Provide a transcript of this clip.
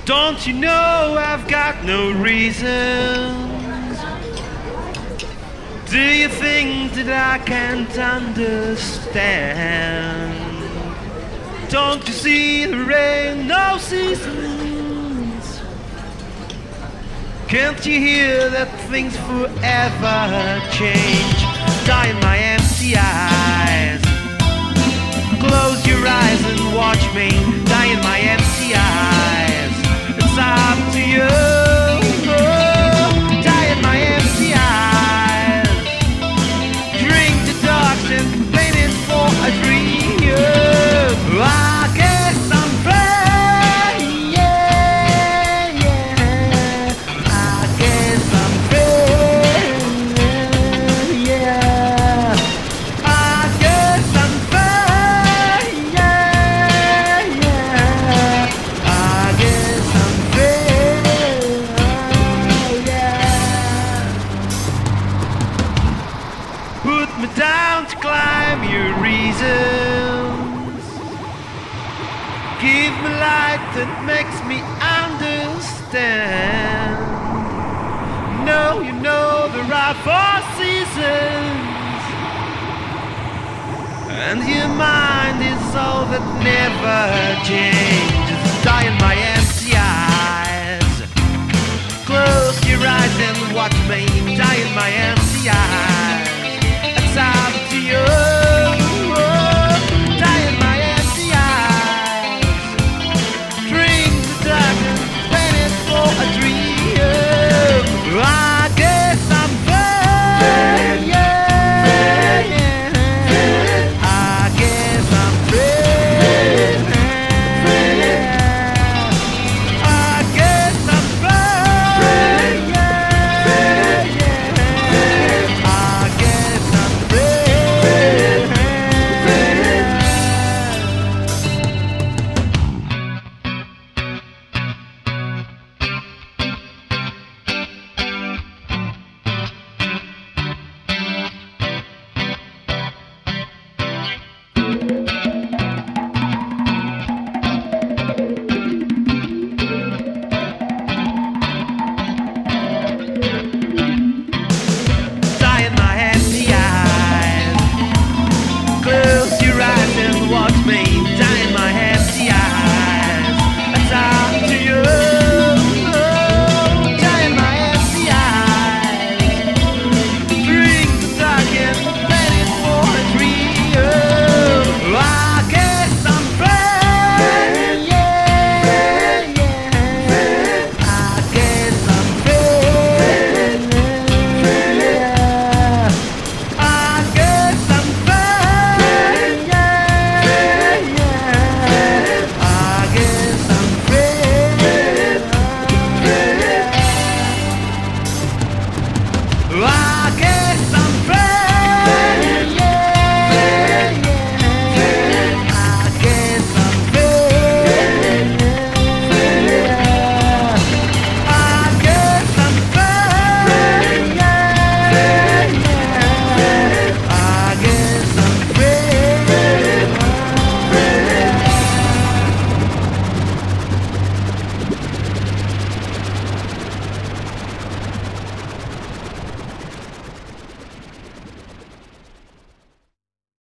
Don't you know I've got no reasons? Do you think that I can't understand? Don't you see there ain't no seasons? Can't you hear that things forever change? Die in my empty eyes. Close your eyes and watch me die in my empty eyes. It's up to you. Die in my empty eyes. Drink the dark and complain it for a dream. I guess I'm free. Yeah, yeah. I guess I'm free. Yeah. I guess I'm free. Yeah, yeah. I guess I'm free. Yeah. Put me down to climb your reasons. Give me light that makes me understand. No, you know there are 4 seasons, and your mind is all that never changes. Die in my empty eyes. Close your eyes and watch me die in my empty eyes.